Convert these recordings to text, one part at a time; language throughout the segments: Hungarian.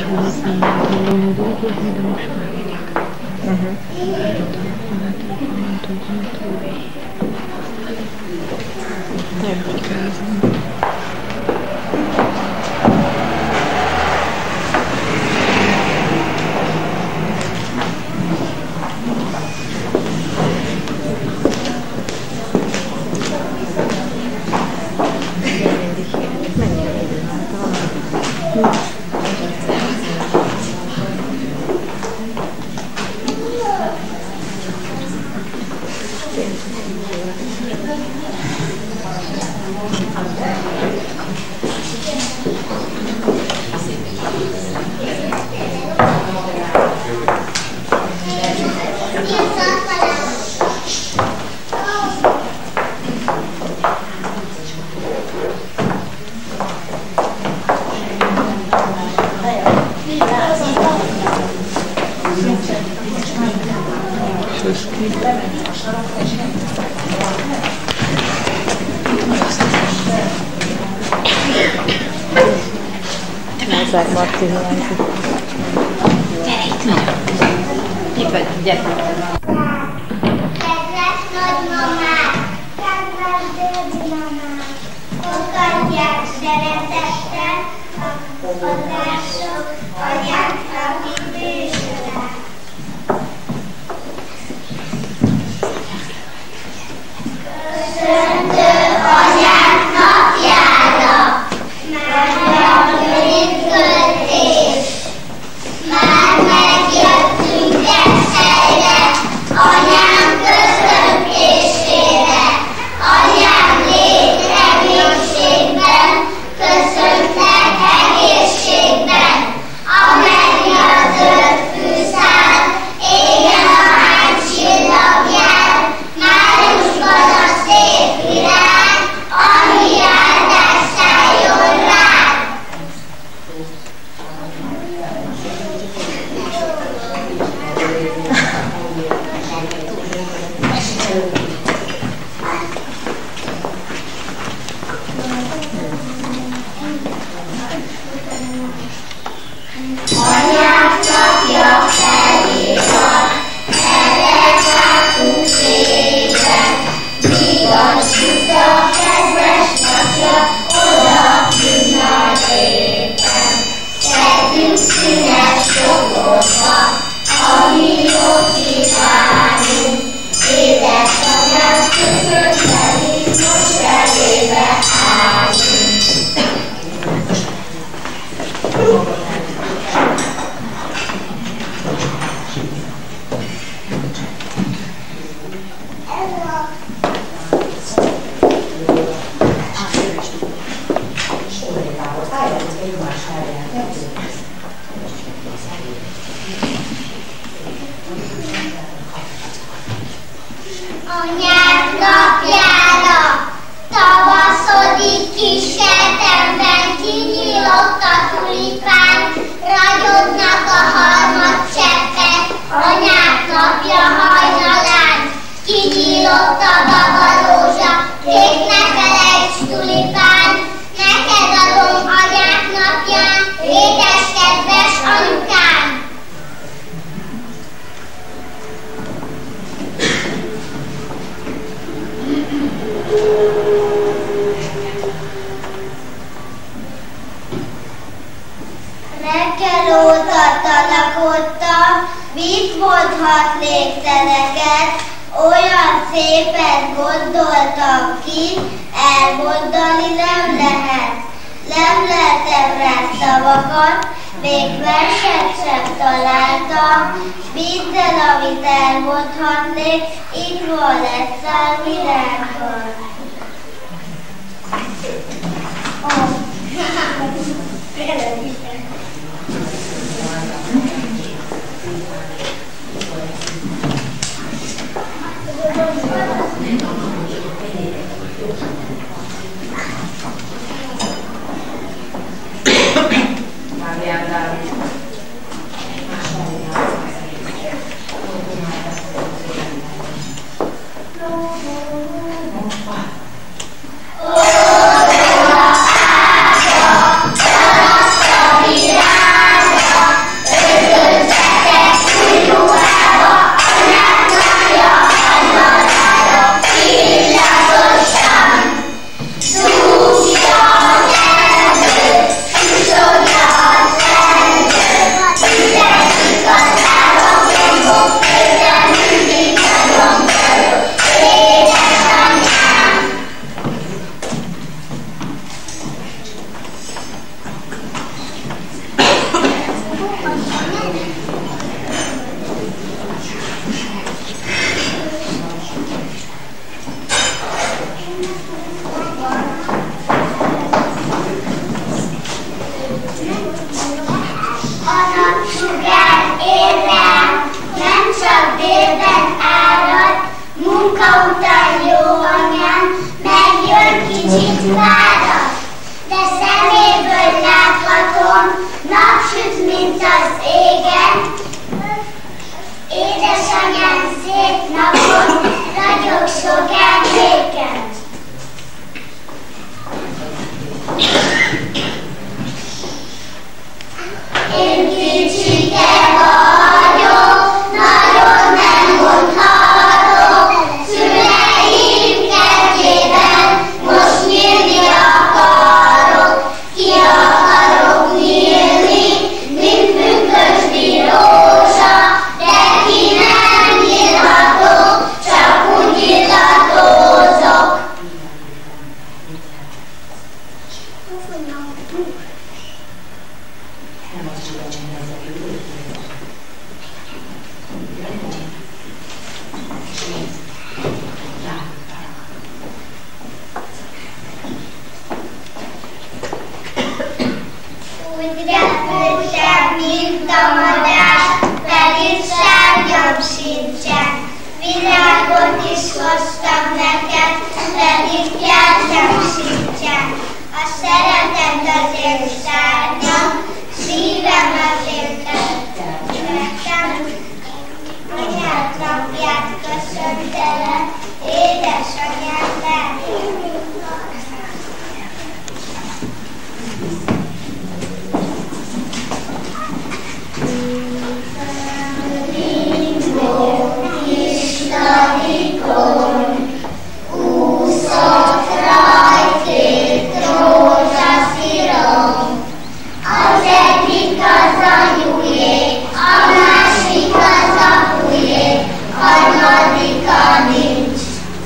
Marci hiányzik. Itt vagy, gyere! Kedves nagymamák, kedves dédimamák, fogadják szeretettel a Óvodások anyáknapi műsorát. Köszöntő anyák napjára! Magyar ünnepsége! Már megjöttünk egyszerre, anyám köszöntésére. Anyám lét reménységben, köszöntlek egészségben. Amennyi a zöld fűszál, égen a hány csillagjár. Májusban a szép virág, annyi áldás szálljon rád. Anyák napja felhívnak, erre vártunk éven. Vigassuk a kedves napja, oda kívnal éppen. Szedjünk színes dobozba, ami jót kívánunk. Édesanyám köszönteni, most elébe állunk. Anyák napjára, tavaszodik kis kertemben, kinyílott a tulipán, ragyognak a harmadcseppek, anyák napja hajnalán. Kinyílott a babarózsa, kék ne felejts tulipán, neked adom anyák napján, édes kedves anyukám. Reggel óta tanakodtam, mit mondhat légteleket, olyan szépet gondoltam ki, elmondani nem lehet. Nem lehetem rá szavakat, még verset sem találtam, minden, amit elmondhatnék, itt van egy szál virágban. Virág, hogy láthatom, napsüt, mint az égen. Édesanyám szép napon, ragyog sok emléken. Én kicsike vagyok, nagyon nem mondhatok, szüleim kedvében most nyílni akarok. Ki akarok nyílni, mint pünkösdi rózsa, de ki nem nyílhatok, csak úgy illatózok. Úgy repültem, mint a madár, pedig sárgyam sincsen. Virágot is hoztam neked, pedig gyertyám sincsen. A szeretet azért szárnyam, szívem azért tettem. Anyáknapját köszöntelek, édesanyám lelkén. Stadikon, úszott rajték rózsaszírom. Az egyik az anyujé, a másik az apujé, harmadika nincs.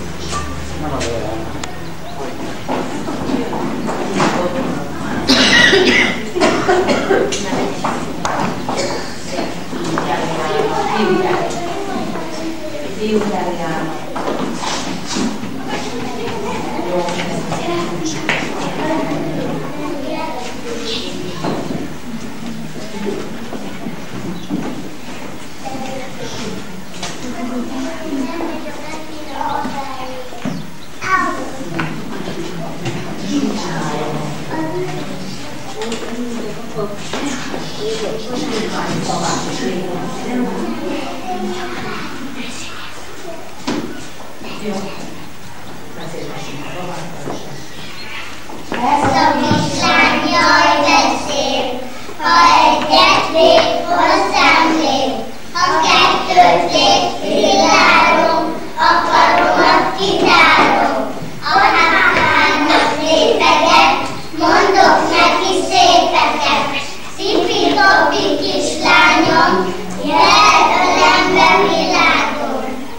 Ez a kislány, jaj, de szép, ha egyet lép, hozzám lép, ha kettőt lép, villárom, a karomat kitárom. Anyámnak lépeget, mondok neki szépeket. Szipi-topi kislányom, jel ölembe világom.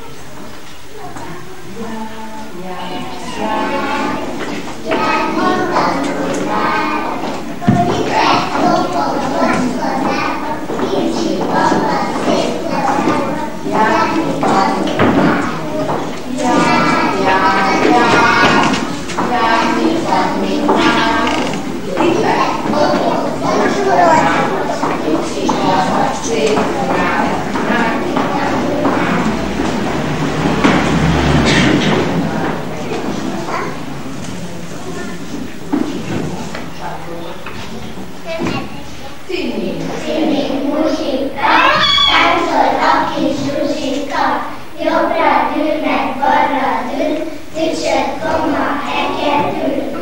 Jobbra dől, meg balra dől, tücsök koma hegedül.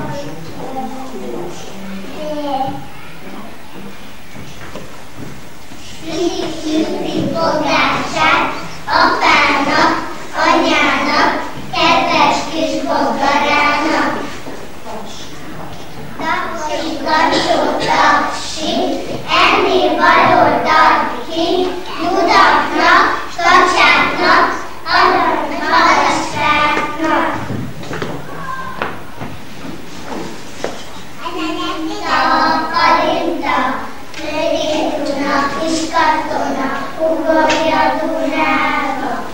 Szüli fogását apának, anyának, kedves kis bogarának. Tapsi, kacsó, tapsi, enni való ki, judaknak, kacsáknak, halasztáknak. Kalinta, Nőgétuna, kiskatona, ugorja Dunába.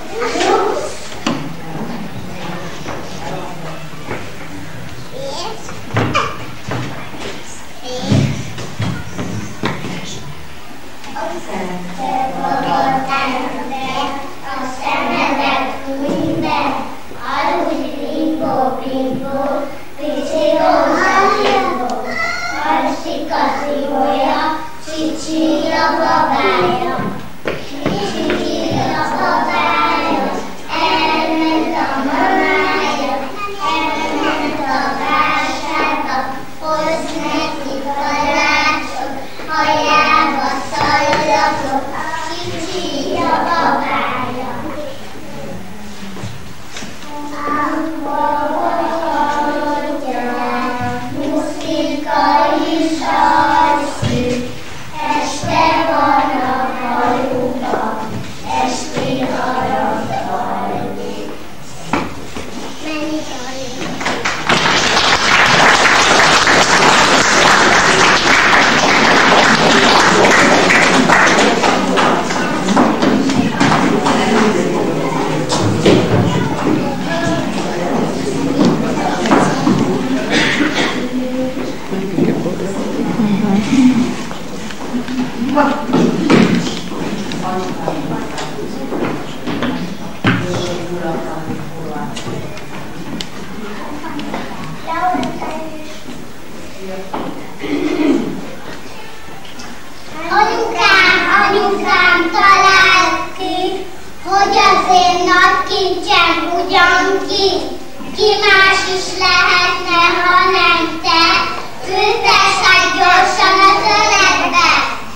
Te fogadtál be, a szemedet fújj be, aludj, bimbó, bimbó, pici rózsa bimbó. igazi bolya, csicsi a babája. Csicsi a babája, elment a mamája, elment a vásárba, hoz neki kalácsot, hajába szallatot, csicsi a babája. Muszika is alszik, este van a faluba, esti harag alig. Mennyit alig? Anyukám, talált ki, hogy az én nagy kincsem ugyan ki más is lehetne, ha nem te, ültesd gyorsan az öletbe.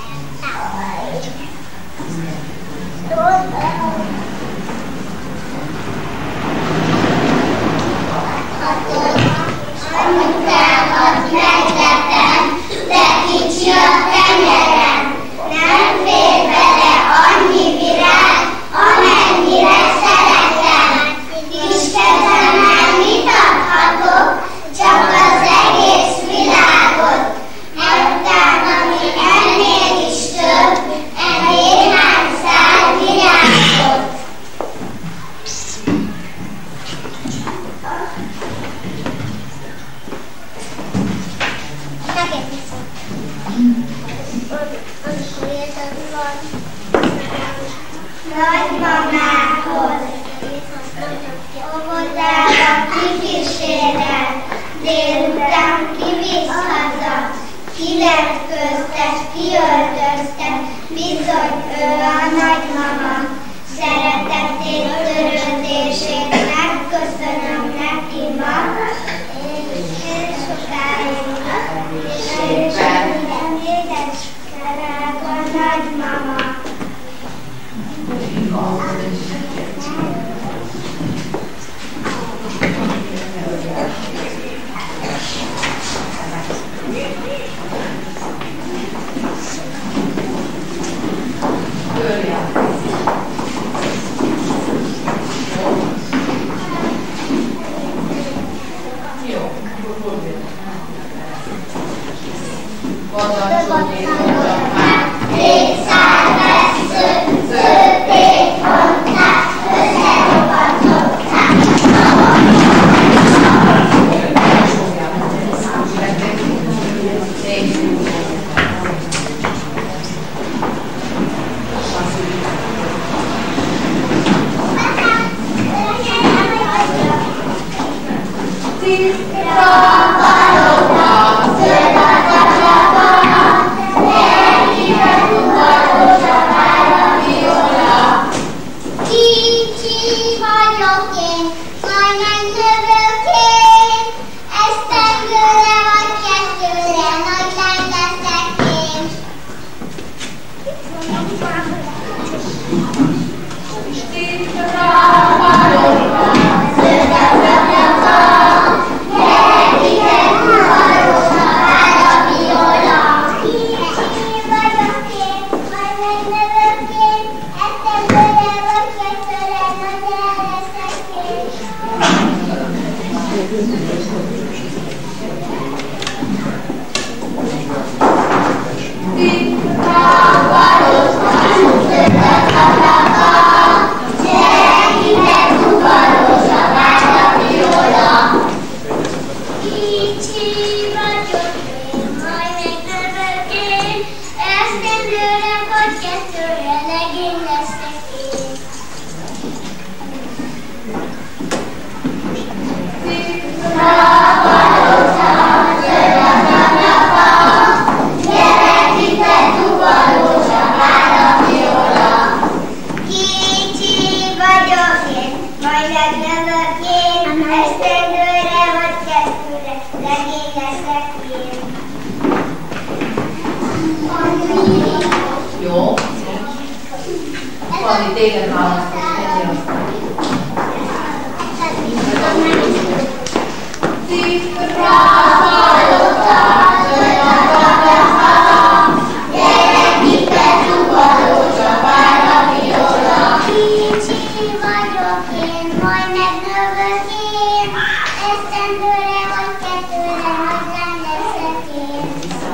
Anyukámat meglepem, de kicsi a tenyerem, nem fér bele annyi virág, amennyire szeretem. Kis kezemmel mit adhatok, csak az egész világot. Ezután, ami ennél is több, néhány szál virágot. Nagymamához óvodába kikísérel, délután kivisz haza, ki lett köztes, kiöltöztet, bizony ő a nagymama. Szeretetét, törődését megköszönöm neki ma, és sokáig, és minden édes drága nagymama. Zöld a leszek én. Jó. Valami téged választani, egyél aztán. Szikra valóta, dönyöködöm haza, gyerekikkel zugaló csapál a viola. Kicsi vagyok én, majd megnövök én, esztendőre vagy kettőre nagy lány leszek én.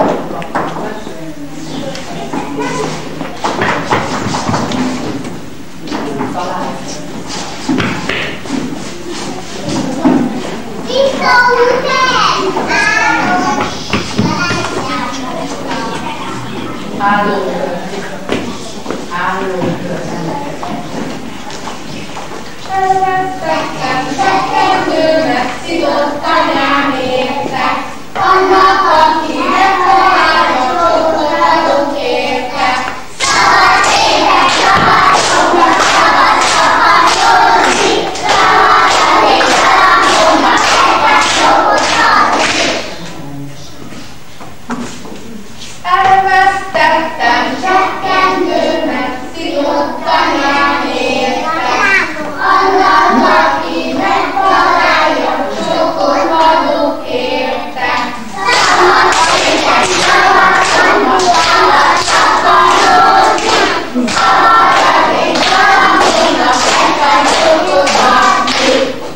Szekendőnek szidott anyám érte, annak, aki megtalálja, sokat adok érte. Szabad élet, szabad sokat, szabad szabadulni, szabad az én szalagomnak, neked sokat adni. Elvesztettem zsekkendőnek szidott anyám érte, annak, aki megtalálja, sokat adok érte. Szabad élet, szabad sokat, szabad szabadulni, szabad az én szalagomnak, neked sokat adni.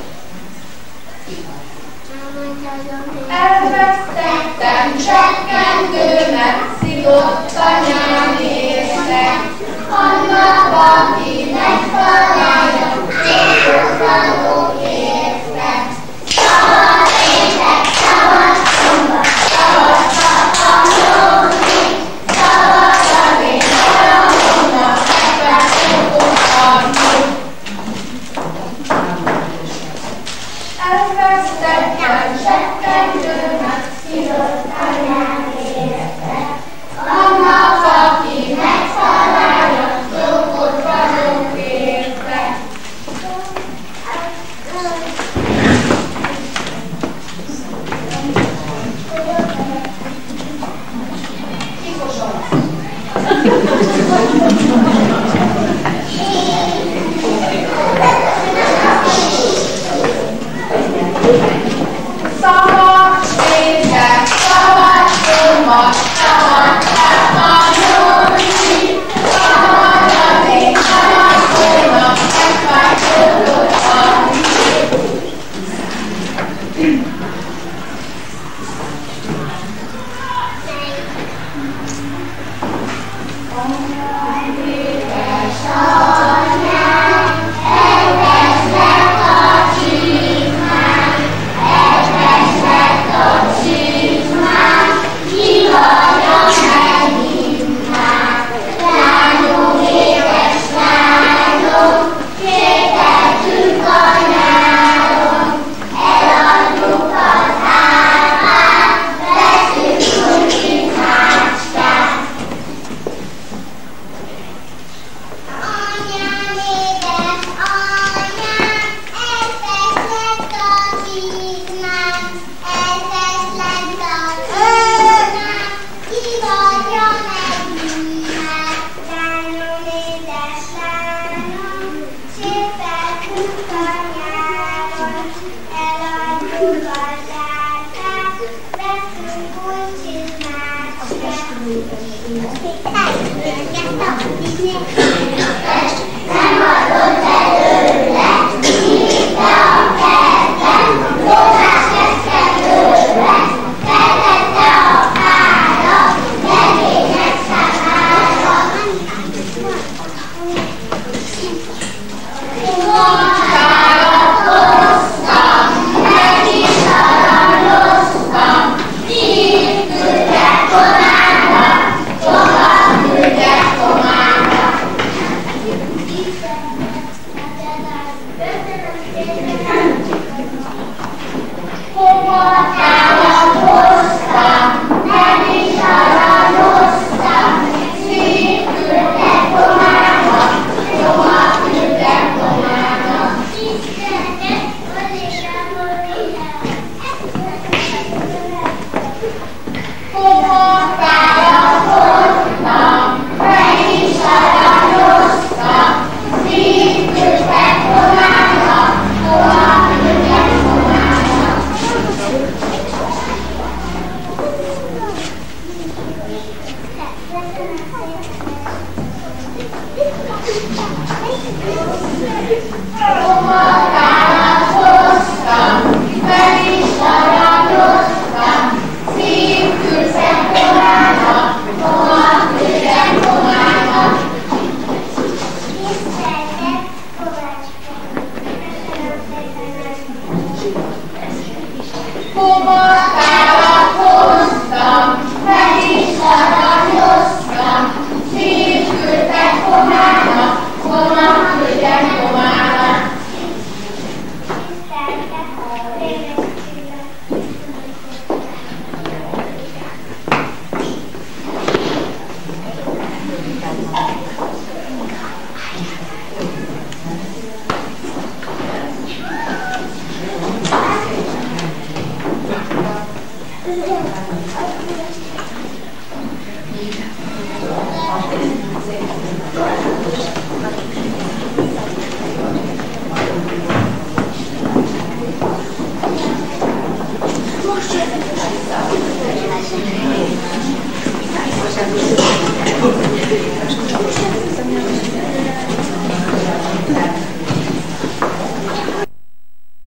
Elvesztettem zsekkendőnek szidott anyám érte, annak, aki megtalálja, sokat adok érte. Szabad élet, szabad sokat, szabad szabadulni, szabad az én szalagomnak, neked sokat adni. Elvesztettem zsekkendőnek szidott anyám érte, annak, aki megtalálja, sokat adok érte.